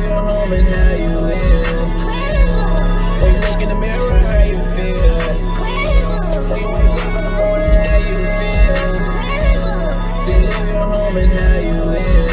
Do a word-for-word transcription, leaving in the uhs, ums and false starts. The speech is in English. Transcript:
your home and how you live. When you look in the mirror, how you feel. When you wake up in the morning, how you feel. Do you love your home and how you live?